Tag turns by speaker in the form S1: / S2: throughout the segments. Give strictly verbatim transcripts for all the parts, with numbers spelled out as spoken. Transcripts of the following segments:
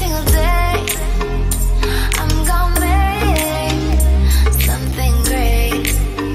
S1: single day. I'm gonna make something great.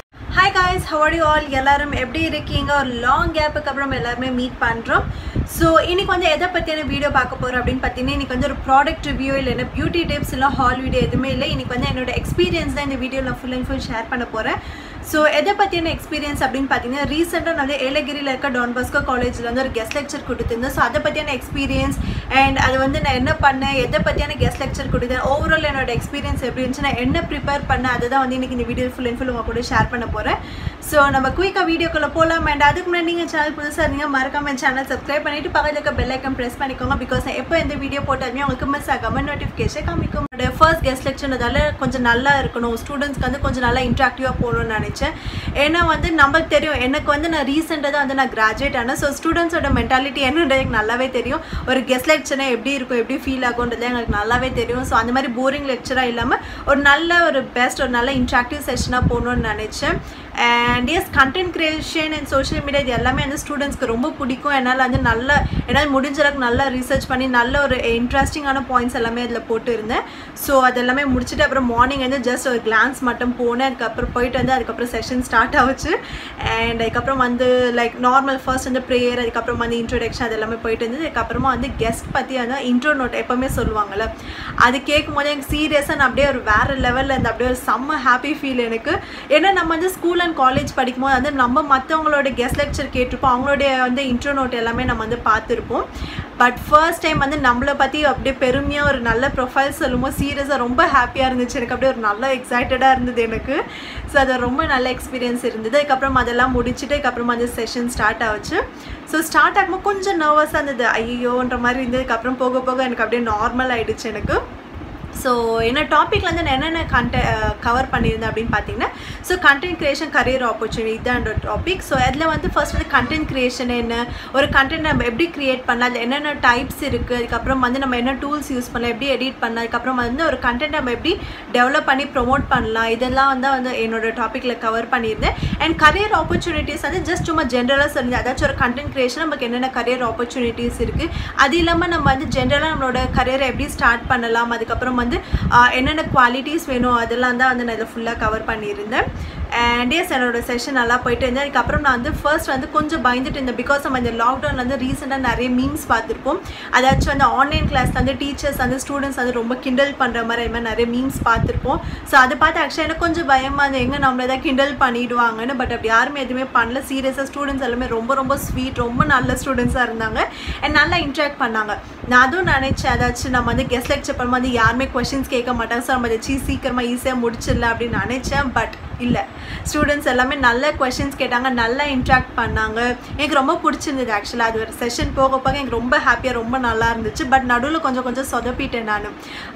S2: Hi guys, how are you all? எல்லாரும் எப்படி இருக்கீங்க? ஒரு long கேப்புக்கு அப்புறம் எல்லாருமே மீட் பண்றோம். ஸோ இன்னைக்கு வந்து எதை பற்றியான வீடியோ பார்க்க போகிறோம் அப்படின்னு பார்த்தீங்கன்னா, இன்னைக்கு வந்து ஒரு ப்ராடக்ட் ரிவ்யூ இல்லைன்னா பியூட்டி டிப்ஸ் இல்லை ஹால் வீடியோ எதுவுமே இல்லை. இன்னைக்கு வந்து என்னோட எக்ஸ்பீரியன்ஸ் தான் இந்த வீடியோவில் நான் ஃபுல் அண்ட் ஃபுல் ஷேர் பண்ண போகிறேன். ஸோ எதை பற்றியான எக்ஸ்பீரியன்ஸ் அப்படின்னு பார்த்தீங்கன்னா, ரீசெண்டாக நான் வந்து ஏலகிரியில் இருக்க டான் பாஸ்கோ காலேஜில் வந்து ஒரு கெஸ்ட் லெக்சர் கொடுத்துருந்தேன். ஸோ அதை பற்றியான எக்ஸ்பீரியன்ஸ் அண்ட் அது வந்து நான் என்ன பண்ணேன், எதை பற்றியான கெஸ்ட் லெக்சர் கொடுத்தேன், ஓவரால் என்னோட எக்ஸ்பீரியன்ஸ் எப்படி இருந்துச்சு, நான் என்ன ப்ரிப்பேர் பண்ணேன், அதை தான் வந்து இன்றைக்கி இந்த வீடியோ ஃபுல் அண்ட் ஃபுல் உங்கள் கூட ஷேர் பண்ண போகிறேன். ஸோ நம்ம குயிக்காக வீடியோக்குள்ளே போகலாம். அண்ட் அதுக்கு முன்னாடி நீங்கள் சேனல் புதுசாக இருந்தீங்க மறக்காம சேனல் சப்ஸ்கிரைப் பண்ணிவிட்டு பக்கத்தில் இருக்க பெல் ஐக்கன் ப்ரெஸ் பண்ணிக்கோங்க. பிகாஸ் எப்போ எந்த வீடியோ போட்டாலுமே உங்களுக்கு மிஸ் ஆகாமல் நோட்டிஃபிகேஷன் காமிக்கும். என்னோட ஃபர்ஸ்ட் கெஸ்ட் லெக்சர்ன்றதால கொஞ்சம் நல்லா இருக்கணும், ஸ்டூடெண்ட்ஸ்க்கு வந்து கொஞ்சம் நல்லா இன்ட்ராக்டிவாக போகணும்னு நினச்சேன். ஏன்னா வந்து நம்மளுக்கு தெரியும், எனக்கு வந்து நான் ரீசெண்டாக தான் வந்து நான் கிராஜுவேட் ஆனேன். ஸோ ஸ்டூடெண்ட்ஸோட மென்டாலிட்டி என்னன்றது எனக்கு நல்லாவே தெரியும். ஒரு கெஸ்ட் லெக்சர்னா எப்படி இருக்கும், எப்படி ஃபீல் ஆகுன்றது எனக்கு நல்லாவே தெரியும். ஸோ அந்த மாதிரி போரிங் லெக்சராக இல்லாமல் ஒரு நல்ல ஒரு பெஸ்ட் ஒரு நல்ல இன்ட்ராக்டிவ் செஷனாக போகணுன்னு நினச்சேன். And as content creation and social media இது எல்லாமே வந்து ஸ்டூடெண்ட்ஸ்க்கு ரொம்ப பிடிக்கும். என்னால் வந்து நல்ல என்னால் முடிஞ்ச அளவுக்கு நல்லா ரிசர்ச் பண்ணி நல்ல ஒரு இன்ட்ரெஸ்டிங்கான பாயிண்ட்ஸ் எல்லாமே அதில் போட்டு இருந்தேன். ஸோ அது எல்லாமே முடிச்சுட்டு அப்புறம் மார்னிங் வந்து ஜஸ்ட் ஒரு கிளான்ஸ் மட்டும் போனேன். அதுக்கப்புறம் போயிட்டு வந்து அதுக்கப்புறம் செஷன் ஸ்டார்ட் ஆகுச்சு. அண்ட் அதுக்கப்புறம் வந்து லைக் நார்மல் ஃபர்ஸ்ட் வந்து ப்ரேயர், அதுக்கப்புறம் வந்து இன்ட்ரோடக்ஷன் அது எல்லாமே போயிட்டு இருந்தது. அதுக்கப்புறமா வந்து கெஸ்ட் பற்றி வந்து இன்ட்ரோ நோட் எப்போவுமே சொல்லுவாங்கள்ல, அது கேட்கும் போது எனக்கு சீரியஸாக நான் அப்படியே ஒரு வேறு லெவலில் இருந்து அப்படியே ஒரு செம்ம ஹாப்பி ஃபீல் எனக்கு. ஏன்னா நம்ம வந்து ஸ்கூல் அண்ட் காலேஜ் படிக்கும்போது வந்து நம்ம மற்றவங்களோட கெஸ்ட் லெக்சர் கேட்டிருப்போம், அவங்களுடைய வந்து இன்ட்ரோ நோட் எல்லாமே நம்ம வந்து பார்த்துருப்போம். பட் ஃபர்ஸ்ட் டைம் வந்து நம்மளை பற்றி அப்படியே பெருமையாக ஒரு நல்ல ப்ரொஃபைல் சொல்லும்போது சீரியஸாக ரொம்ப ஹாப்பியாக இருந்துச்சு. எனக்கு அப்படியே ஒரு நல்ல எக்ஸைட்டடாக இருந்தது எனக்கு. ஸோ அது ரொம்ப நல்ல எக்ஸ்பீரியன்ஸ் இருந்தது. அதுக்கப்புறம் அதெல்லாம் முடிச்சுட்டு அதுக்கப்புறமா அந்த செஷன் ஸ்டார்ட் ஆச்சு. ஸோ ஸ்டார்ட் ஆகும்போது கொஞ்சம் நர்வஸாக இருந்தது, ஐயோன்ற மாதிரி இருந்ததுக்கப்புறம் போக போக எனக்கு அப்படியே நார்மல் ஆகிடுச்சு எனக்கு. ஸோ என்ன டாப்பிக்கில் வந்து நான் என்னென்ன கண்ட கவர் பண்ணியிருந்தேன் அப்படின்னு பார்த்தீங்கன்னா, so content creation career opportunity இதுதான் டாபிக். ஸோ அதில் வந்து ஃபர்ஸ்ட் வந்து கண்டென்ட் கிரியேஷன் என்ன, ஒரு கண்டென்ட் நம்ம எப்படி க்ரியேட் பண்ணலாம், அதில் என்னென்ன டைப்ஸ் இருக்குது, அதுக்கப்புறம் வந்து நம்ம என்ன டூல்ஸ் யூஸ் பண்ணலாம், எப்படி எடிட் பண்ணலாம், அதுக்கப்புறம் வந்து ஒரு கண்டென்ட் நம்ம எப்படி டெவலப் பண்ணி ப்ரொமோட் பண்ணலாம், இதெல்லாம் வந்து வந்து என்னோட டாப்பிக்கில் கவர் பண்ணியிருந்தேன். அண்ட் கரியர் ஆப்பர்ச்சுனிட்டிஸ் வந்து ஜஸ்ட் சும்மா ஜென்ரலாக சொல்லியிருந்தேன். அதாச்சும் ஒரு கண்டென்ட் கிரியேஷன் நமக்கு என்னென்ன கரியர் ஆப்பர்ச்சுனிட்டிஸ் இருக்குது, அது இல்லாமல் நம்ம வந்து ஜென்ரலாக நம்மளோட கரியரை எப்படி ஸ்டார்ட் பண்ணலாம், அதுக்கப்புறம் வந்து என்னென்ன குவாலிட்டிஸ் வேணும், அதெல்லாம் தான் வந்து நான் இதை ஃபுல்லாக கவர் பண்ணியிருந்தேன். அண்ட் எஸ் என்னோட செஷன் நல்லா போயிட்டு இருந்தேன். அதுக்கப்புறம் நான் வந்து ஃபர்ஸ்ட் வந்து கொஞ்சம் பயந்துட்டு இருந்தேன். பிகாஸ் நம்ம இந்த லாக்டவுனில் வந்து ரீசெண்டாக நிறைய மீம்ஸ் பார்த்துருப்போம். அதாச்சும் வந்து ஆன்லைன் கிளாஸில் வந்து டீச்சர்ஸ் வந்து ஸ்டூடெண்ட்ஸ் வந்து ரொம்ப கிண்டல் பண்ணுற மாதிரி அது மாதிரி நிறைய மீம்ஸ் பார்த்துருப்போம். ஸோ அதை பார்த்து ஆக்சுவலாக எனக்கு கொஞ்சம் பயமாக இருந்தது, எங்கே நம்மளை தான் கிண்டல் பண்ணிவிடுவாங்கன்னு. பட் அப்படி யாருமே எதுவுமே பண்ணல. சீரியஸாக ஸ்டூடெண்ட்ஸ் எல்லாமே ரொம்ப ரொம்ப ஸ்வீட், ரொம்ப நல்ல ஸ்டூடெண்ட்ஸாக இருந்தாங்க அண்ட் நல்லா இன்ட்ராக்ட் பண்ணாங்க. நான் அதுவும் நினச்சேன், அதாச்சும் நம்ம வந்து கெஸ்ட் லெக்சர் பண்ணும்போது யாருமே கொஸ்டின்ஸ் கேட்க மாட்டாங்க, ஸோ நம்ம அதை சீ சீக்கிரமாக ஈஸியாக முடிச்சிடல அப்படின்னு நினச்சேன். பட் இல்லை, ஸ்டூடெண்ட்ஸ் எல்லாமே நல்ல கொஷின்ஸ் கேட்டாங்க, நல்லா இன்ட்ராக்ட் பண்ணாங்க. எனக்கு ரொம்ப பிடிச்சிருந்தது. ஆக்சுவலாக அது ஒரு செஷன் போக போக எனக்கு ரொம்ப ஹாப்பியாக ரொம்ப நல்லா இருந்துச்சு. பட் நடுவில் கொஞ்சம் கொஞ்சம் சொதப்பிட்டேன் நான்.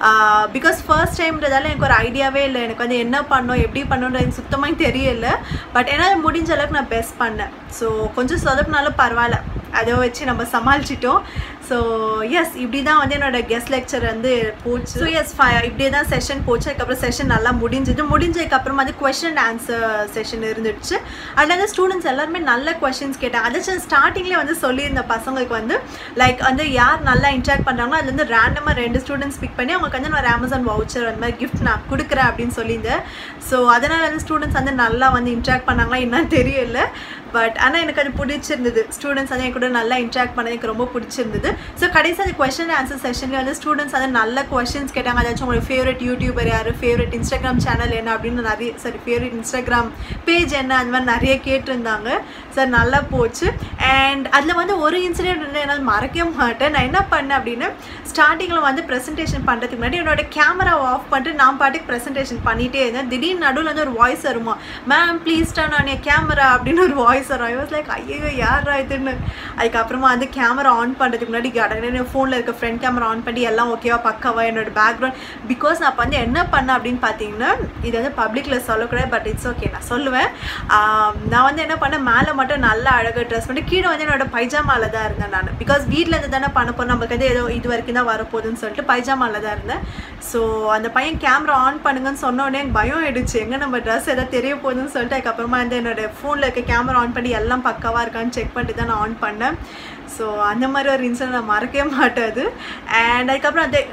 S2: பிகாஸ் ஃபர்ஸ்ட் டைம்ன்றதால எனக்கு ஒரு ஐடியாவே இல்லை, எனக்கு வந்து என்ன பண்ணோம் எப்படி பண்ணணுன்றது எனக்கு சுத்தமாக தெரியல. பட் என்னால் முடிஞ்ச அளவுக்கு நான் பெஸ்ட் பண்ணேன். ஸோ கொஞ்சம் சொதப்பினாலும் பரவாயில்ல, அதை வச்சு நம்ம சமாளிச்சிட்டோம். ஸோ எஸ் இப்படி தான் வந்து என்னோடய கெஸ்ட் லெக்சர் வந்து போச்சு. ஸோ எஸ் இப்படியே தான் செஷன் போச்சு. அதுக்கப்புறம் செஷன் நல்லா முடிஞ்சிது. முடிஞ்சதுக்கப்புறம் வந்து கொஸ்டின் அண்ட் ஆன்சர் செஷன் இருந்துச்சு. அதில் வந்து ஸ்டூடெண்ட்ஸ் எல்லாருமே நல்ல கொஸ்டின்ஸ் கேட்டாங்க. அதாச்சும் ஸ்டார்டிங்லேயே வந்து சொல்லியிருந்த பசங்களுக்கு வந்து லைக் வந்து யார் நல்லா இன்ட்ராக்ட் பண்ணுறாங்களோ அதுல வந்து ரேண்டமாக ரெண்டு ஸ்டூடெண்ட்ஸ் பிக் பண்ணி அவங்களுக்கு வந்து நான் அமேசான் வவுச்சர் அந்த மாதிரி கிஃப்ட் நான் கொடுக்குறேன் அப்படின்னு சொல்லியிருந்தேன். ஸோ அதனால் வந்து ஸ்டூடெண்ட்ஸ் வந்து நல்லா வந்து இன்ட்ராக்ட் பண்ணாங்களா என்னன்னு தெரியல. பட் ஆனால் எனக்கு அது பிடிச்சிருந்தது. ஸ்டூடெண்ட்ஸ் வந்து என் கூட நல்லா இன்ட்ராக்ட் பண்ணது எனக்கு ரொம்ப பிடிச்சிருந்தது. ஸோ கடைசி அந்த கொஸ்டின் ஆன்சர் செஷன்லேயே வந்து ஸ்டூடெண்ட்ஸ் வந்து நல்ல கொஸ்டின்ஸ் கேட்டாங்க. அதாச்சும் உங்களுக்கு ஃபேவரட் யூடியூபர் யார், ஃபேவரட் இன்ஸ்டாகிராம் சேனல் என்ன அப்படின்னு நிறைய, சரி ஃபேவரட் இன்ஸ்டாகிராம் பேஜ் என்ன, அந்த மாதிரி நிறைய கேட்டிருந்தாங்க. சார் நல்லா போச்சு. அண்ட் அதில் வந்து ஒரு இன்சிடென்ட் வந்து என்னால் மறக்கவே மாட்டேன். நான் என்ன பண்ணேன் அப்படின்னு, ஸ்டார்டிங்கில் வந்து ப்ரெசன்டேஷன் பண்ணுறதுக்கு முன்னாடி என்னோட கேமராவை ஆஃப் பண்ணிட்டு நான் பாட்டுக்கு ப்ரெசன்டேஷன் பண்ணிகிட்டே இருந்தேன். திடீர்னு நடுவில் வந்து ஒரு வாய்ஸ் வருமா, ma'am please turn on your camera அப்படின்னு ஒரு வாய்ஸ் வரும். ஐ வாஸ் லைக் ஐயோ யாரா இதுன்னு. அதுக்கப்புறமா வந்து கேமரா ஆன் பண்ணுறதுக்கு முன்னாடி கடனை ஃபோனில் இருக்க ஃப்ரண்ட் கேமரா ஆன் பண்ணி எல்லாம் ஓகேவா பக்காவா என்னோட பேக்ரவுண்ட். பிகாஸ் நான் வந்து என்ன பண்ணேன் அப்படின்னு பார்த்தீங்கன்னா, இது வந்து பப்ளிக்கில் சொல்லக்கூடாது, பட் இட்ஸ் ஓகே நான் சொல்லுவேன். நான் வந்து என்ன பண்ணேன், மேலே மட்டும் நல்லா அழகாக ட்ரெஸ் பண்ணி கீழே வந்து என்னோட பைஜாமாவில் தான் இருந்தேன் நான். பிகாஸ் வீட்டில் இருந்து தானே பண்ண போகிறோம், நமக்கு வந்து ஏதோ இது வரைக்கும் தான் வரப்போகுதுன்னு சொல்லிட்டு பைஜாமாவில் தான் இருந்தேன். ஸோ அந்த பையன் கேமரா ஆன் பண்ணுங்கன்னு சொன்னோடனே எனக்கு பயம் ஆயிடுச்சு, எங்கே நம்ம ட்ரெஸ் எதாவது தெரிய போகுதுன்னு சொல்லிட்டு அதுக்கப்புறமா வந்து என்னோட ஃபோனில் இருக்க கேமரா ஆன் பண்ணி எல்லாம் பக்காவாக இருக்கான்னு செக் பண்ணிட்டு தான் நான் ஆன் பண்ணேன். ஸோ அந்த மாதிரி ஒரு இன்சிடென்ட் நான் மறக்கவே மாட்டாது. அண்ட் அதுக்கப்புறம் அந்த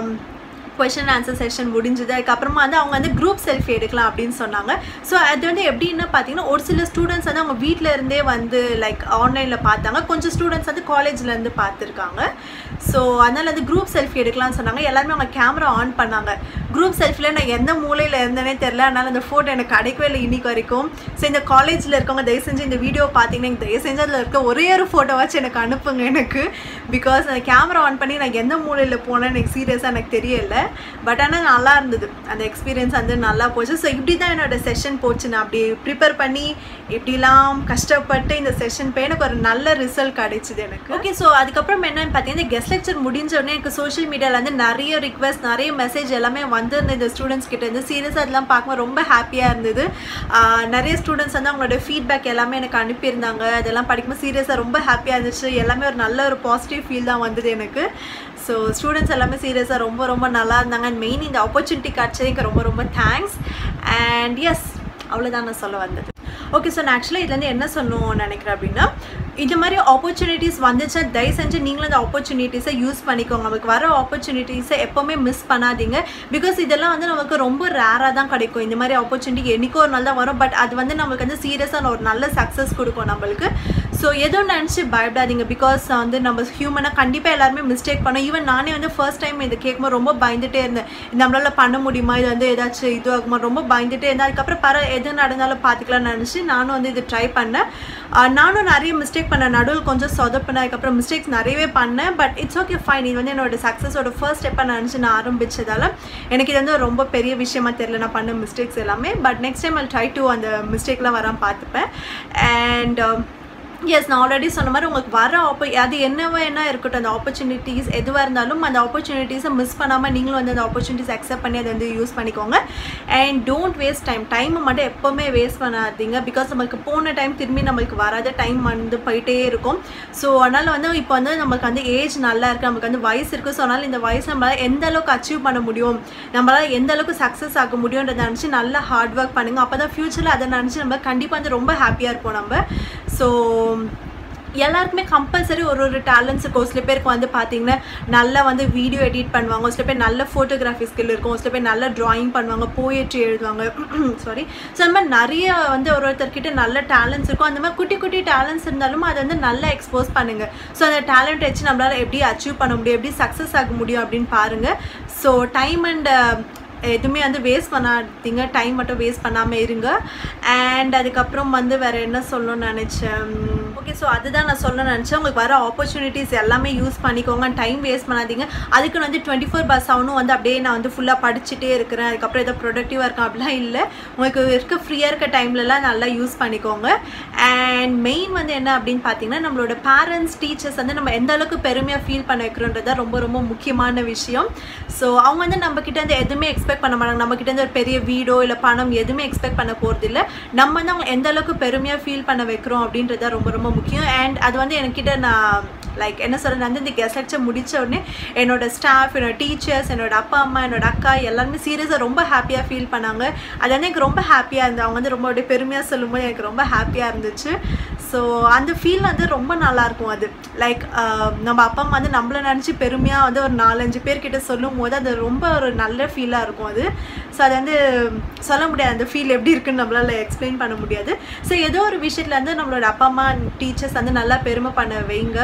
S2: கொஷின் ஆன்சர் செஷன் முடிஞ்சது. அதுக்கப்புறமா வந்து அவங்க வந்து குரூப் செல்ஃபி எடுக்கலாம் அப்படின்னு சொன்னாங்க. ஸோ அது வந்து எப்படின்னா பார்த்தீங்கன்னா ஒரு சில ஸ்டூடெண்ட்ஸ் வந்து அவங்க வீட்டில் இருந்தே வந்து லைக் ஆன்லைனில் பார்த்தாங்க, கொஞ்சம் ஸ்டூடெண்ட்ஸ் வந்து காலேஜ்லேருந்து பார்த்துருக்காங்க. ஸோ அதனால் வந்து குரூப் செல்ஃபி எடுக்கலாம்னு சொன்னாங்க. எல்லாருமே அவங்க கேமரா ஆன் பண்ணாங்க. குரூப் செல்ஃபியில் நான் எந்த மூலையில் இருந்தேனே தெரில, அதனால் அந்த ஃபோட்டோ எனக்கு கிடைக்கவே இல்லை இன்னைக்கு வரைக்கும். ஸோ இந்த காலேஜில் இருக்கவங்க தயவு செஞ்சு இந்த வீடியோ பார்த்தீங்கன்னா எனக்கு தயவு செஞ்சு அதில் இருக்க ஒரே ஒரு ஃபோட்டோவாச்சும் எனக்கு அனுப்புங்க எனக்கு. பிகாஸ் அந்த கேமரா ஆன் பண்ணி நான் எந்த மூலையில் போனேன்னு எனக்கு சீரியஸாக எனக்கு தெரியல. பட் ஆனால் நல்லா இருந்தது, அந்த எக்ஸ்பீரியன்ஸ் வந்து நல்லா போச்சு. ஸோ இப்படி தான் என்னோடய செஷன் போச்சு. நான் அப்படி ப்ரிப்பேர் பண்ணி இப்படிலாம் கஷ்டப்பட்டு இந்த செஷன் போய் எனக்கு ஒரு நல்ல ரிசல்ட் கிடைச்சிது எனக்கு. ஓகே, ஸோ அதுக்கப்புறம் என்னன்னு பார்த்தீங்கன்னா கெஸ்ட் லெக்சர் முடிஞ்ச உடனே எனக்கு சோஷியல் மீடியாவில் வந்து நிறைய ரிக்வெஸ்ட் நிறைய மெசேஜ் எல்லாமே வந்து இந்த ஸ்டூடெண்ட்ஸ் கிட்ட இருந்து சீரியஸாக அதெல்லாம் பார்க்கும்போது ரொம்ப ஹாப்பியாக இருந்தது. நிறைய ஸ்டூடெண்ட்ஸ் வந்து அவங்களோட ஃபீட்பேக் எல்லாமே எனக்கு அனுப்பியிருந்தாங்க. அதெல்லாம் படிக்கும்போது சீரியஸாக ரொம்ப ஹாப்பியாக இருந்துச்சு. எல்லாமே ஒரு நல்ல ஒரு பாசிட்டிவ் ஃபீல் தான் வந்தது எனக்கு. ஸோ ஸ்டூடெண்ட்ஸ் எல்லாமே சீரியஸாக ரொம்ப ரொம்ப நல்லா இருந்தாங்க. அண்ட் மெயின் இந்த ஆப்பர்ச்சுனிட்டி கிடச்சதுக்கு ரொம்ப ரொம்ப தேங்க்ஸ். அண்ட் எஸ், அவ்வளோதான் நான் சொல்ல வந்தது. ஓகே, ஸோ நான் ஆக்சுவலாக இதுலேருந்து என்ன சொல்லணும்னு நினைக்கிறேன் அப்படின்னா, இந்த மாதிரி ஆப்பர்ச்சுனிட்டிஸ் வந்துச்சா தயவு செஞ்சு நீங்களும் அந்த ஆப்பர்ச்சுனிட்டிஸை யூஸ் பண்ணிக்கோங்க. நமக்கு வர ஆப்பர்ச்சுனிட்டிஸை எப்போவுமே மிஸ் பண்ணாதீங்க. பிகாஸ் இதெல்லாம் வந்து நமக்கு ரொம்ப ரேராக தான் கிடைக்கும். இந்த மாதிரி ஆப்பர்ச்சுனிட்டி என்றைக்கோ ஒரு நாள் தான் வரும். பட் அது வந்து நமக்கு வந்து சீரியஸாக ஒரு நல்ல சக்ஸஸ் கொடுக்கும் நம்மளுக்கு. ஸோ எதுவும் நினச்சி பயப்படாதீங்க. பிகாஸ் வந்து நம்ம ஹியூமனாக கண்டிப்பாக எல்லாருமே மிஸ்டேக் பண்ணோம். ஈவன் நானே வந்து ஃபர்ஸ்ட் டைம் இதை கேட்கும்போது ரொம்ப பயந்துகிட்டே இருந்தேன். நம்மளால் பண்ண முடியுமா, இது வந்து ஏதாச்சும் இது ஆகுமா, ரொம்ப பயந்துகிட்டே இருந்தேன். அதுக்கப்புறம் பர எது நடந்தாலும் பார்த்துக்கலாம்னு நினச்சி நானும் வந்து இது ட்ரை பண்ணேன். நானும் நிறைய மிஸ்டேக் பண்ணேன், நடுவில் கொஞ்சம் சொதப்பினேன், அதுக்கப்புறம் மிஸ்டேக்ஸ் நிறையவே பண்ணேன். But it's okay, fine. இது வந்து என்னோட சக்ஸஸோட ஃபர்ஸ்ட் ஸ்டெப்பாக நினச்சி நான் ஆரம்பித்ததால் எனக்கு இது வந்து ரொம்ப பெரிய விஷயமா தெரியல நான் பண்ண மிஸ்டேக்ஸ் எல்லாமே. But next time I try to அந்த மிஸ்டேக்லாம் வராமல் பார்த்துப்பேன். அண்ட் எஸ், நான் ஆல்ரெடி சொன்ன மாதிரி உங்களுக்கு வர ஆப்ப அது என்னவோ என்ன இருக்கட்டும், அந்த ஆப்பர்ச்சுனிட்டிஸ் எதுவாக இருந்தாலும் அந்த ஆப்பர்ச்சுனிட்டிஸை மிஸ் பண்ணாமல் நீங்களும் வந்து அந்த ஆப்பர்ச்சுனிட்டிஸ் அக்செப்ட் பண்ணி அதை வந்து யூஸ் பண்ணிக்கோங்க. And don't waste time. டைமை மட்டும் எப்போவுமே வேஸ்ட் பண்ணாதீங்க. பிகாஸ் நம்மளுக்கு போன டைம் திரும்பி நம்மளுக்கு வராத டைம் வந்து போயிட்டே இருக்கும். ஸோ அதனால் வந்து இப்போ வந்து நமக்கு வந்து ஏஜ் நல்லா இருக்குது, நமக்கு வந்து வயசு இருக்குது. ஸோ அதனால் இந்த வயசு நம்மளால் எந்த அளவுக்கு அச்சீவ் பண்ண முடியும், நம்மளால் எந்த அளவுக்கு சக்ஸஸ் ஆக முடியுன்றதை நினச்சி நல்லா ஹார்ட் ஒர்க் பண்ணுங்கள். அப்போ தான் ஃப்யூச்சரில் அதை நினச்சி நம்ம கண்டிப்பாக வந்து ரொம்ப ஹாப்பியாக இருப்போம் நம்ம. ஸோ எல்லாருக்குமே கம்பல்சரி ஒரு ஒரு டேலண்ட்ஸ் இருக்கும். சில பேருக்கு வந்து பார்த்தீங்கன்னா நல்லா வந்து வீடியோ எடிட் பண்ணுவாங்க, சில பேர் நல்ல ஃபோட்டோகிராஃபி ஸ்கில் இருக்கும், சில பேர் நல்ல ட்ராயிங் பண்ணுவாங்க, போயட்ரி எழுதுவாங்க, சாரி. ஸோ அந்த மாதிரி நிறைய வந்து ஒரு ஒருத்தர்கிட்ட நல்ல டேலண்ட்ஸ் இருக்கும். அந்த மாதிரி குட்டி குட்டி டேலண்ட்ஸ் இருந்தாலும் அதை வந்து நல்லா எக்ஸ்போஸ் பண்ணுங்கள். ஸோ அந்த டேலண்ட் வச்சு நம்மளால் எப்படி அச்சீவ் பண்ண முடியும், எப்படி சக்ஸஸ் ஆக முடியும் அப்படின்னு பாருங்கள். ஸோ டைம் அண்ட் எதுவுமே வந்து வேஸ்ட் பண்ணாதீங்க, டைம் மட்டும் வேஸ்ட் பண்ணாமல் இருங்க. அண்ட் அதுக்கப்புறம் வந்து வேறு என்ன சொல்லணும்னு நினச்சேன். ஓகே, ஸோ அதுதான் நான் சொல்ல நினச்சேன். உங்களுக்கு வர ஆப்பர்ச்சுனிட்டிஸ் எல்லாமே யூஸ் பண்ணிக்கோங்க, டைம் வேஸ்ட் பண்ணாதீங்க. அதுக்கு வந்து டுவெண்ட்டி ஃபோர் பஸ் ஆகணும் வந்து அப்படியே நான் வந்து ஃபுல்லாக படிச்சுட்டே இருக்கிறேன், அதுக்கப்புறம் ஏதோ ப்ரொடக்டிவாக இருக்கேன் அப்படிலாம் இல்லை. உங்களுக்கு இருக்க ஃப்ரீயாக இருக்க டைம்லலாம் நல்லா யூஸ் பண்ணிக்கோங்க. அண்ட் மெயின் வந்து என்ன அப்படின்னு பார்த்தீங்கன்னா, நம்மளோட பேரண்ட்ஸ் டீச்சர்ஸ் வந்து நம்ம எந்த அளவுக்கு பெருமையாக ஃபீல் பண்ண வைக்கிறோன்றதா ரொம்ப ரொம்ப முக்கியமான விஷயம். ஸோ அவங்க வந்து நம்மக்கிட்ட வந்து எதுவுமே எக்ஸ்பெக்ட் பண்ண மாட்டாங்க. நம்மக்கிட்ட இருந்து ஒரு பெரிய வீடோ இல்லை பணம் எதுவுமே எக்ஸ்பெக்ட் பண்ண போகிறது இல்லை. நம்ம வந்து அவங்க எந்த அளவுக்கு பெருமையாக ஃபீல் பண்ண வைக்கிறோம் அப்படின்றத ரொம்ப ரொம்ப முக்கியம். அண்ட் அது வந்து என்கிட்ட நான் லைக் என்ன சொல்கிறேன், வந்து இந்த கெஸ்ட் லெக்சர் முடித்த உடனே என்னோட ஸ்டாஃப், என்னோட டீச்சர்ஸ், என்னோட அப்பா அம்மா, என்னோட அக்கா எல்லாருமே சீரியஸாக ரொம்ப ஹாப்பியாக ஃபீல் பண்ணாங்க. அது வந்து எனக்கு ரொம்ப ஹாப்பியாக இருந்தது. அவங்க வந்து ரொம்ப அப்படியே பெருமையாக சொல்லும்போது எனக்கு ரொம்ப ஹாப்பியாக இருந்துச்சு. ஸோ அந்த ஃபீல் வந்து ரொம்ப நல்லாயிருக்கும். அது லைக் நம்ம அப்பா அம்மா வந்து நம்மளை நினச்சி பெருமையாக வந்து ஒரு நாலஞ்சு பேர்கிட்ட சொல்லும் போது அது ரொம்ப ஒரு நல்ல ஃபீலாக இருக்கும் அது. ஸோ அது வந்து சொல்ல முடியாது, அந்த ஃபீல் எப்படி இருக்குன்னு நம்மளால் எக்ஸ்பிளைன் பண்ண முடியாது. ஸோ ஏதோ ஒரு விஷயத்தில் வந்து நம்மளோட அப்பா அம்மா டீச்சர்ஸ் வந்து நல்லா பெருமை பண்ண வைங்க.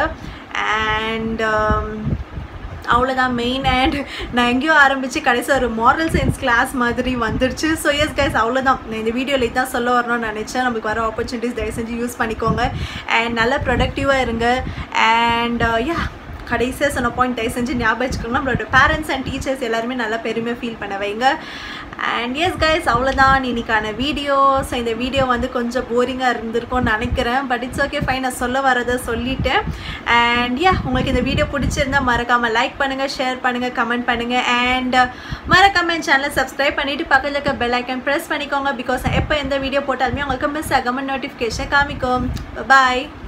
S2: அண்ட் அவ்வளோதான் மெயின். அண்ட் நான் எங்கேயோ ஆரம்பித்து கடைசி ஒரு மாரல் சயின்ஸ் கிளாஸ் மாதிரி வந்துருச்சு. ஸோ எஸ் கைஸ், அவ்வளோதான். நான் இந்த வீடியோவில் இதுதான் சொல்ல வரணும்னு நினச்சேன். நமக்கு வர ஆப்பர்ச்சுனிட்டிஸ் தயவு செஞ்சு யூஸ் பண்ணிக்கோங்க. அண்ட் நல்லா ப்ரொடக்டிவாக இருங்க. அண்ட் யா, கடைசியாக சொன்ன பாயிண்ட் தயவு செஞ்சு ஞாபகம் வச்சுக்கோங்க, நம்மளோட பேரண்ட்ஸ் அண்ட் டீச்சர்ஸ் எல்லாருமே நல்லா பெருமையாக ஃபீல் பண்ண வைங்க. அண்ட் எஸ் கைஸ், அவ்வளோதான் இன்னைக்கான வீடியோ. ஸோ இந்த வீடியோ வந்து கொஞ்சம் போரிங்காக இருந்திருக்கும்னு நினைக்கிறேன். But it's okay, fine. நான் சொல்ல வரதை சொல்லிட்டேன். அண்ட் யா, உங்களுக்கு இந்த வீடியோ பிடிச்சிருந்தா மறக்காமல் லைக் பண்ணுங்கள், ஷேர் பண்ணுங்கள், கமெண்ட் பண்ணுங்கள். அண்ட் மறக்காமல் என் சேனலை சப்ஸ்கிரைப் பண்ணிவிட்டு பக்கத்தில் இருக்க பெல் ஐக்கன் ப்ரெஸ் பண்ணிக்கோங்க. பிகாஸ் எப்போ எந்த வீடியோ போட்டாலுமே உங்களுக்கு மிஸ் ஆகாமல் நோட்டிஃபிகேஷன் காமிக்கும். பாய்.